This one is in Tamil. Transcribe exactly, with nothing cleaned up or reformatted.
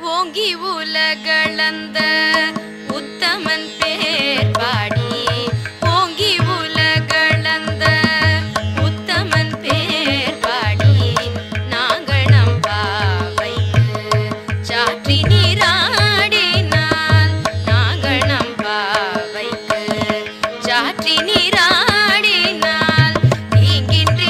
ஓங்கி உலகளந்த உத்தமன் பேர் பாடி ஓங்கி உலகளந்த உத்தமன் பேர் பாடி நாங்கள் நம் பாவைக்கு சாற்றி நீராடினால் நாங்கள் நம் பாவைக்கு சாற்றி நீராடினால் இங்கின்றி